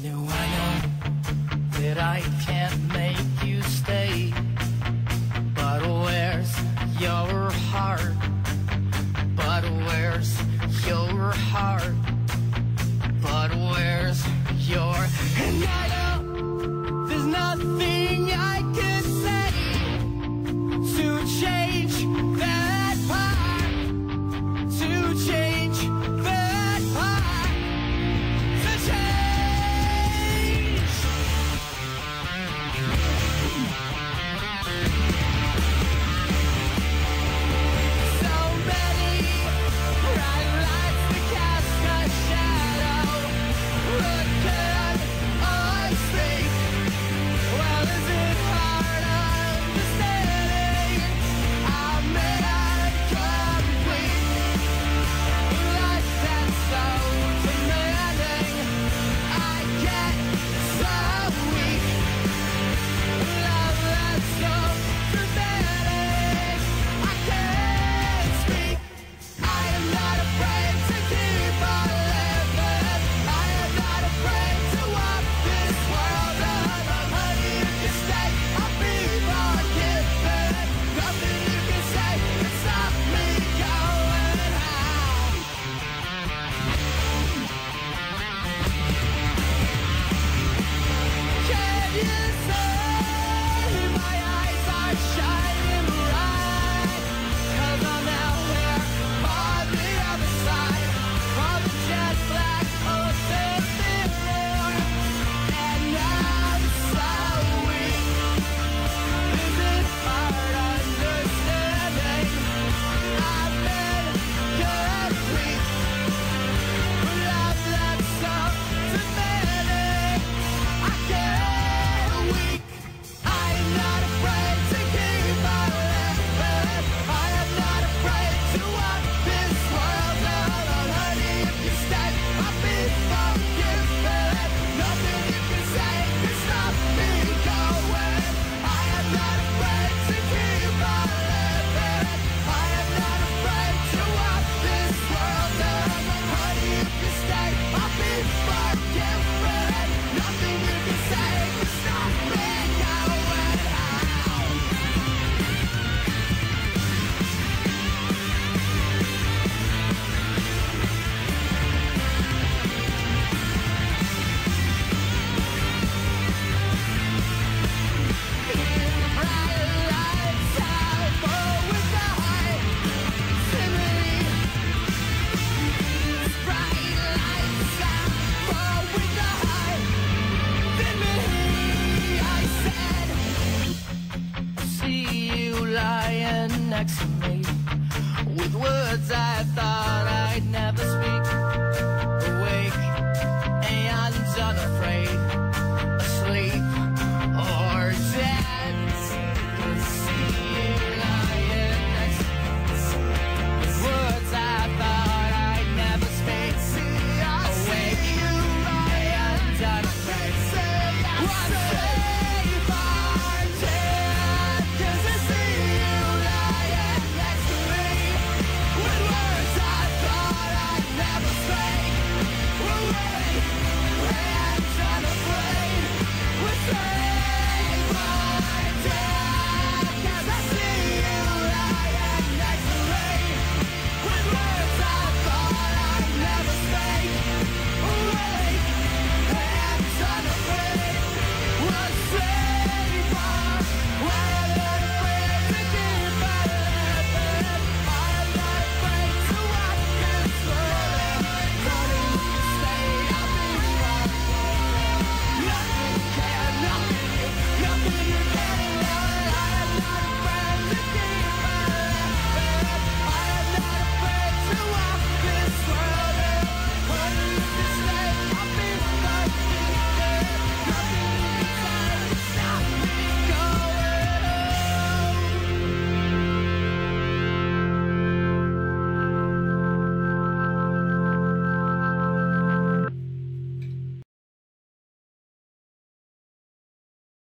Now I know that I can't make you stay, but where's your heart? But where's your heart? But where's your... And I know there's nothing I can say to change that part, to change that part, to change. So many bright lights that cast a shadow. Look at us think. Well, is it hard understanding? I'm mad complete. Life that's so demanding. I get so weak. Love that's so dramatic. I can't speak. I am not afraid to keep on living. I am not afraid to walk this world alone. Honey, if you stay, I'll be forgiven. Nothing you can say can stop me going home. Can you say my eyes are shining bright? 'Cause I'm out here on the other side of the jet black ocean mirror, and I'm so weak. Is it hard understanding? I've been complete. Love that's so demanding. I get weak. I am not afraid to keep on living. I am not afraid to walk this world alone. Honey, if you stay, I'll be forgiven. Nothing you can say can stop me going. I am not afraid to keep on living. I am not afraid to walk this world alone. Honey, if you stay, I'll be forgiven. Nothing you can say can stop me going home. Bright lights out, oh, with the high simile. Bright lights out, oh, with the high simile. I said, see you lying next to me.